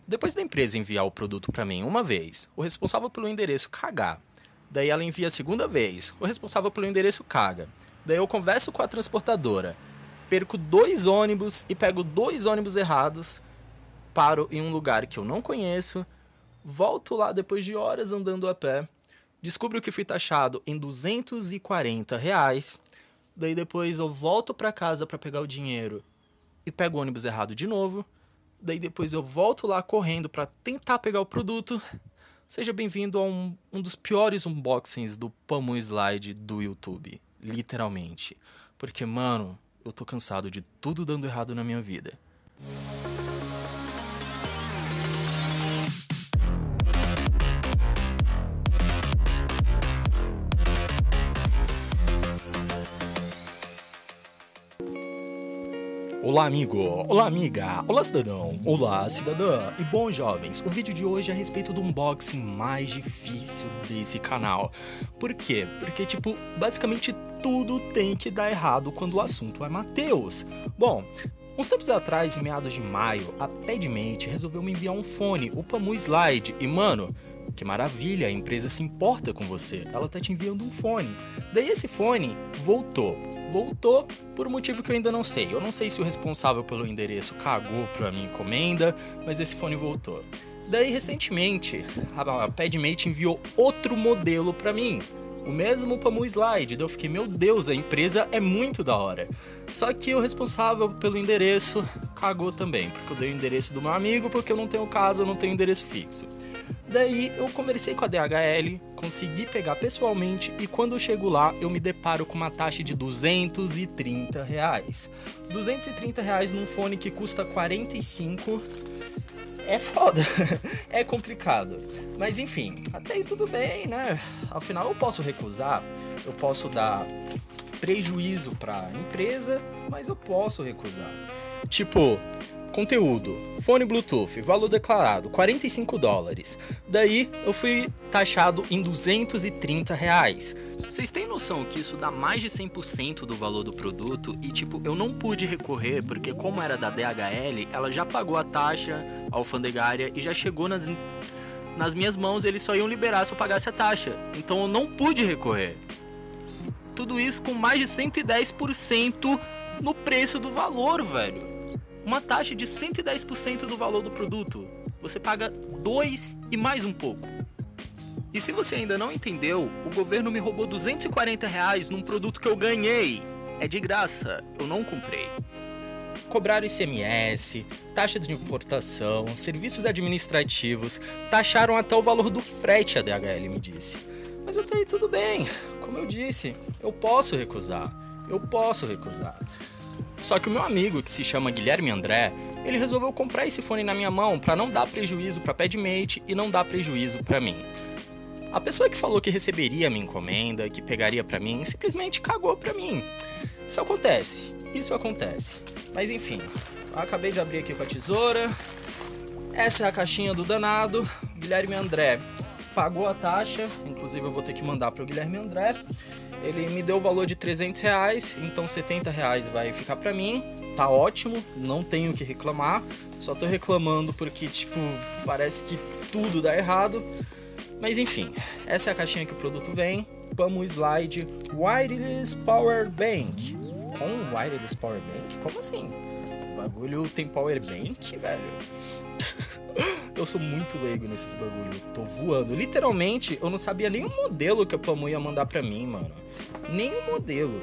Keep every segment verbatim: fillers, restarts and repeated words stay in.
Depois da empresa enviar o produto para mim uma vez, o responsável pelo endereço cagar. Daí ela envia a segunda vez, o responsável pelo endereço caga. Daí eu converso com a transportadora, perco dois ônibus e pego dois ônibus errados, paro em um lugar que eu não conheço, volto lá depois de horas andando a pé, descubro que fui taxado em duzentos e quarenta reais, daí depois eu volto para casa para pegar o dinheiro e pego o ônibus errado de novo, daí depois eu volto lá correndo para tentar pegar o produto. Seja bem-vindo a um, um dos piores unboxings do Pamu Slide do YouTube, literalmente. Porque, mano, eu tô cansado de tudo dando errado na minha vida. Olá, amigo! Olá, amiga! Olá, cidadão! Olá, cidadã! E bom, jovens, o vídeo de hoje é a respeito do unboxing mais difícil desse canal. Por quê? Porque, tipo, basicamente tudo tem que dar errado quando o assunto é Matheus. Bom, uns tempos atrás, em meados de maio, a Padmate resolveu me enviar um fone, o Pamu Slide, e, mano, que maravilha, a empresa se importa com você, ela tá te enviando um fone. Daí esse fone voltou. Voltou por um motivo que eu ainda não sei. Eu não sei se o responsável pelo endereço cagou pra minha encomenda, mas esse fone voltou. Daí, recentemente, a Padmate enviou outro modelo pra mim. O mesmo Pamu Slide. Daí eu fiquei, meu Deus, a empresa é muito da hora. Só que o responsável pelo endereço cagou também, porque eu dei o endereço do meu amigo, porque eu não tenho casa, eu não tenho endereço fixo. Daí eu conversei com a D H L, consegui pegar pessoalmente e quando eu chego lá eu me deparo com uma taxa de duzentos e trinta reais. duzentos e trinta reais num fone que custa quarenta e cinco é foda, é complicado. Mas enfim, até aí tudo bem, né? Afinal eu posso recusar, eu posso dar prejuízo pra empresa, mas eu posso recusar. Tipo, conteúdo, fone Bluetooth, valor declarado, quarenta e cinco dólares. Daí eu fui taxado em duzentos e trinta reais. Vocês têm noção que isso dá mais de cem por cento do valor do produto e tipo, eu não pude recorrer porque como era da D H L, ela já pagou a taxa alfandegária e já chegou nas, nas minhas mãos, eles só iam liberar se eu pagasse a taxa. Então eu não pude recorrer. Tudo isso com mais de cento e dez por cento no preço do valor, velho. Uma taxa de cento e dez por cento do valor do produto. Você paga dois e mais um pouco. E se você ainda não entendeu, o governo me roubou duzentos e quarenta reais num produto que eu ganhei. É de graça, eu não comprei. Cobraram I C M S, taxa de importação, serviços administrativos, taxaram até o valor do frete, a D H L me disse. Mas até aí tudo bem, como eu disse, eu posso recusar, eu posso recusar. Só que o meu amigo, que se chama Guilherme André, ele resolveu comprar esse fone na minha mão para não dar prejuízo para a Padmate e não dar prejuízo para mim. A pessoa que falou que receberia a minha encomenda, que pegaria para mim, simplesmente cagou para mim. Isso acontece, isso acontece. Mas enfim, eu acabei de abrir aqui com a tesoura. Essa é a caixinha do danado. Guilherme André pagou a taxa, inclusive eu vou ter que mandar para o Guilherme André. Ele me deu o valor de trezentos reais, então setenta reais vai ficar pra mim. Tá ótimo, não tenho o que reclamar. Só tô reclamando porque, tipo, parece que tudo dá errado. Mas enfim, essa é a caixinha que o produto vem. Pamu Slide Wireless Power Bank. Com Wireless Power Bank? Como assim? O bagulho tem Power Bank, velho? Eu sou muito leigo nesses bagulho, tô voando. Literalmente, eu não sabia nem o modelo que a Pamu ia mandar pra mim, mano. Nem o modelo.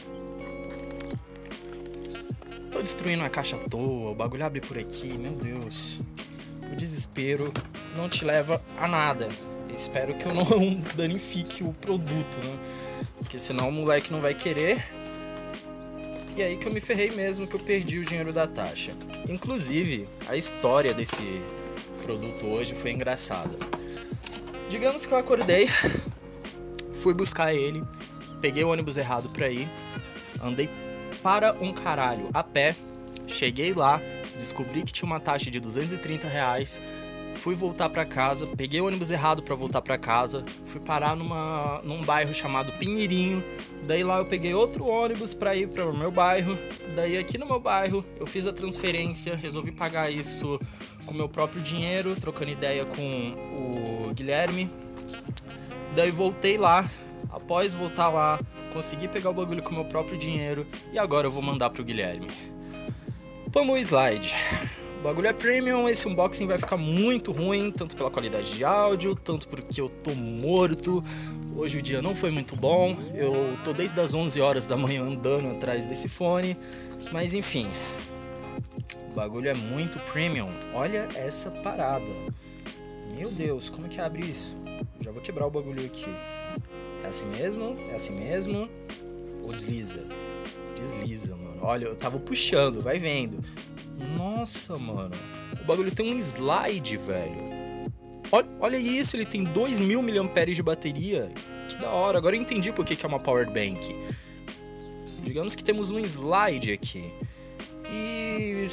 Tô destruindo a caixa à toa, o bagulho abre por aqui, meu Deus. O desespero não te leva a nada. Espero que eu não danifique o produto, né? Porque senão o moleque não vai querer. E aí que eu me ferrei mesmo, que eu perdi o dinheiro da taxa. Inclusive, a história desse produto hoje foi engraçada. Digamos que eu acordei, fui buscar ele, peguei o ônibus errado pra ir, andei para um caralho a pé, cheguei lá, descobri que tinha uma taxa de duzentos e trinta reais, fui voltar pra casa, peguei o ônibus errado pra voltar pra casa, fui parar numa, num bairro chamado Pinheirinho, daí lá eu peguei outro ônibus pra ir para o meu bairro, daí aqui no meu bairro eu fiz a transferência, resolvi pagar isso com meu próprio dinheiro, trocando ideia com o Guilherme, daí voltei lá, após voltar lá, consegui pegar o bagulho com meu próprio dinheiro e agora eu vou mandar pro Guilherme. Pamu Slide. O bagulho é premium, esse unboxing vai ficar muito ruim, tanto pela qualidade de áudio, tanto porque eu tô morto. Hoje o dia não foi muito bom, eu tô desde as onze horas da manhã andando atrás desse fone, mas enfim. O bagulho é muito premium, olha essa parada. Meu Deus, como é que abre isso? Já vou quebrar o bagulho aqui. É assim mesmo? É assim mesmo? Ou desliza? Desliza, mano. Olha, eu tava puxando, vai vendo. Nossa, mano. O bagulho tem um slide, velho. Olha, olha isso, ele tem dois mil miliamperes de bateria. Que da hora. Agora eu entendi por que que é uma power bank. Digamos que temos um slide aqui. E...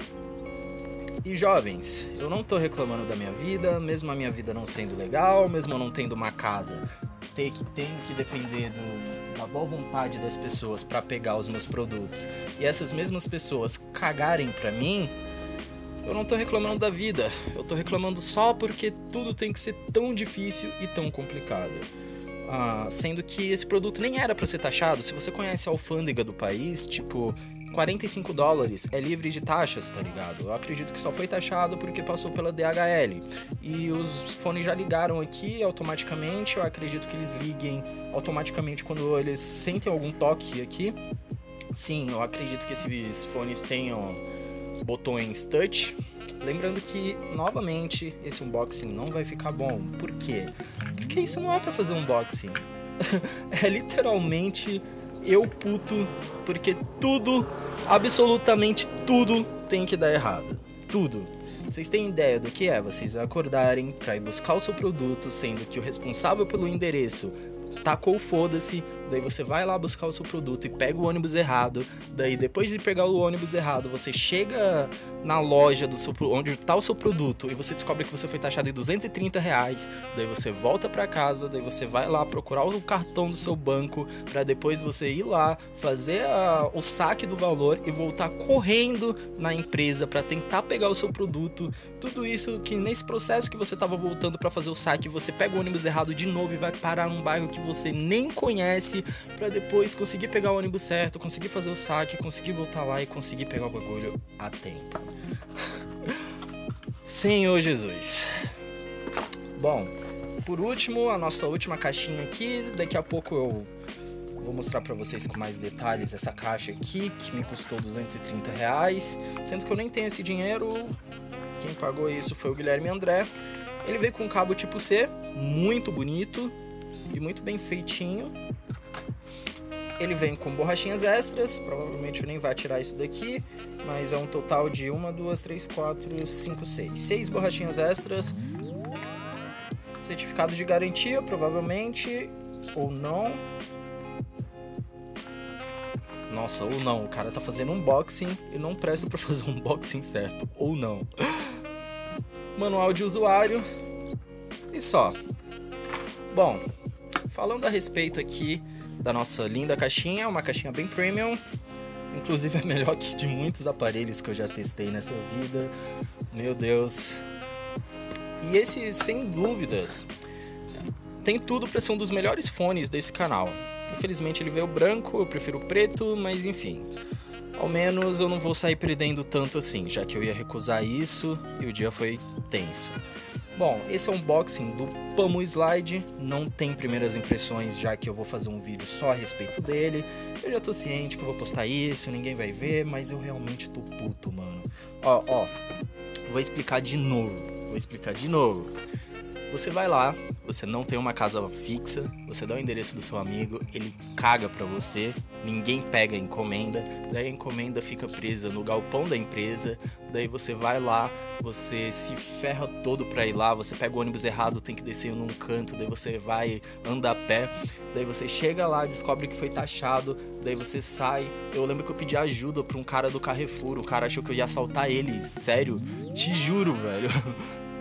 E jovens, eu não tô reclamando da minha vida, mesmo a minha vida não sendo legal, mesmo eu não tendo uma casa, ter que, tendo que depender do, da boa vontade das pessoas pra pegar os meus produtos, e essas mesmas pessoas cagarem pra mim, eu não tô reclamando da vida, eu tô reclamando só porque tudo tem que ser tão difícil e tão complicado. Ah, sendo que esse produto nem era pra ser taxado. Se você conhece a alfândega do país, tipo... quarenta e cinco dólares é livre de taxas, tá ligado? Eu acredito que só foi taxado porque passou pela D H L. E os fones já ligaram aqui automaticamente. Eu acredito que eles liguem automaticamente quando eles sentem algum toque aqui. Sim, eu acredito que esses fones tenham botões touch. Lembrando que, novamente, esse unboxing não vai ficar bom. Por quê? Porque isso não é pra fazer unboxing. É literalmente... eu puto, porque tudo, absolutamente tudo tem que dar errado. Tudo. Vocês têm ideia do que é vocês acordarem pra ir buscar o seu produto, sendo que o responsável pelo endereço tacou foda-se, daí você vai lá buscar o seu produto e pega o ônibus errado, daí depois de pegar o ônibus errado, você chega na loja do seu, onde tá o seu produto e você descobre que você foi taxado em duzentos e trinta reais, daí você volta pra casa, daí você vai lá procurar o cartão do seu banco pra depois você ir lá, fazer a, o saque do valor e voltar correndo na empresa pra tentar pegar o seu produto. Tudo isso que nesse processo que você tava voltando pra fazer o saque, você pega o ônibus errado de novo e vai parar num bairro que você nem conhece, pra depois conseguir pegar o ônibus certo, conseguir fazer o saque, conseguir voltar lá e conseguir pegar o bagulho a tempo. Senhor Jesus. Bom, por último, a nossa última caixinha aqui. Daqui a pouco eu vou mostrar pra vocês com mais detalhes essa caixa aqui, que me custou duzentos e trinta reais, sendo que eu nem tenho esse dinheiro. Quem pagou isso foi o Guilherme André. Ele veio com um cabo tipo C, muito bonito e muito bem feitinho. Ele vem com borrachinhas extras, provavelmente eu nem vai tirar isso daqui, mas é um total de uma, duas, três, quatro, cinco, seis. Seis borrachinhas extras. Certificado de garantia, provavelmente, ou não. Nossa, ou não, o cara tá fazendo unboxing e não presta pra fazer um unboxing certo, ou não. Manual de usuário e só. Bom, falando a respeito aqui da nossa linda caixinha, uma caixinha bem premium, inclusive é melhor que de muitos aparelhos que eu já testei nessa vida, meu Deus. E esse, sem dúvidas, tem tudo para ser um dos melhores fones desse canal. Infelizmente ele veio branco, eu prefiro preto, mas enfim, ao menos eu não vou sair perdendo tanto assim, já que eu ia recusar isso e o dia foi tenso. Bom, esse é um unboxing do Pamu Slide, não tem primeiras impressões, já que eu vou fazer um vídeo só a respeito dele. Eu já tô ciente que eu vou postar isso, ninguém vai ver, mas eu realmente tô puto, mano. Ó, ó, vou explicar de novo, vou explicar de novo. Você vai lá, você não tem uma casa fixa, você dá o endereço do seu amigo, ele caga pra você, ninguém pega a encomenda, daí a encomenda fica presa no galpão da empresa, daí você vai lá, você se ferra todo pra ir lá, você pega o ônibus errado, tem que descer num canto, daí você vai, anda a pé, daí você chega lá, descobre que foi taxado, daí você sai. Eu lembro que eu pedi ajuda pra um cara do Carrefour, o cara achou que eu ia assaltar ele, sério, te juro, velho.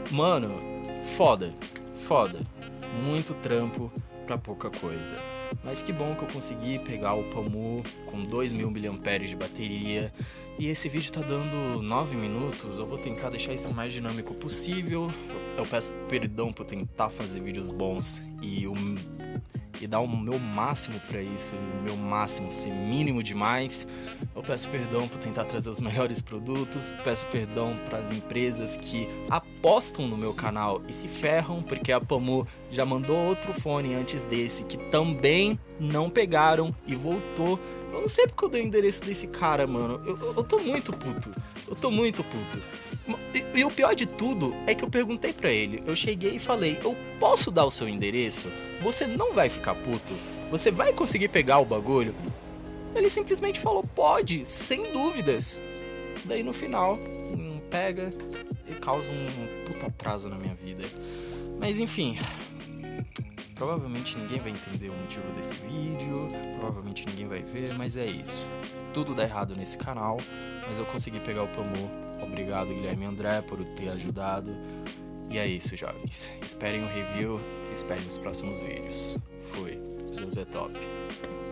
Mano, foda, foda. Muito trampo pra pouca coisa. Mas que bom que eu consegui pegar o Pamu com dois mil miliamperes de bateria. E esse vídeo tá dando nove minutos. Eu vou tentar deixar isso o mais dinâmico possível. Eu peço perdão por tentar fazer vídeos bons e, o, e dar o meu máximo pra isso. E o meu máximo ser mínimo demais. Eu peço perdão por tentar trazer os melhores produtos. Peço perdão pras empresas que apostam no meu canal e se ferram, porque a Pamu já mandou outro fone antes desse que também não pegaram e voltou. Eu não sei porque eu dei o endereço desse cara, mano. Eu, eu, eu tô muito puto. Eu tô muito puto. E, e o pior de tudo é que eu perguntei pra ele. Eu cheguei e falei, eu posso dar o seu endereço? Você não vai ficar puto? Você vai conseguir pegar o bagulho? Ele simplesmente falou, pode, sem dúvidas. Daí no final, hum, pega e causa um puta atraso na minha vida. Mas enfim, provavelmente ninguém vai entender o motivo desse vídeo, provavelmente ninguém vai ver, mas é isso. Tudo dá errado nesse canal, mas eu consegui pegar o Pamu. Obrigado, Guilherme André, por ter ajudado. E é isso, jovens. Esperem o review, esperem os próximos vídeos. Fui. Deus é top.